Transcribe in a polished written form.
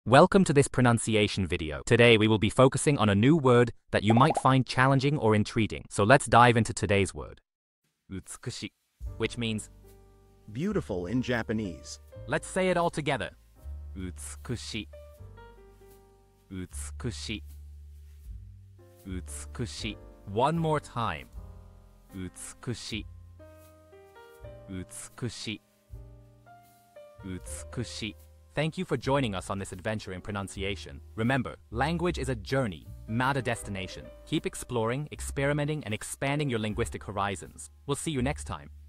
Welcome to this pronunciation video. Today we will be focusing on a new word that you might find challenging or intriguing. So let's dive into today's word. Utsukushi, which means beautiful in Japanese. Let's say it all together. Utsukushi. Utsukushi. Utsukushi. One more time. Utsukushi. Utsukushi. Utsukushi. Thank you for joining us on this adventure in pronunciation. Remember, language is a journey, not a destination. Keep exploring, experimenting, and expanding your linguistic horizons. We'll see you next time.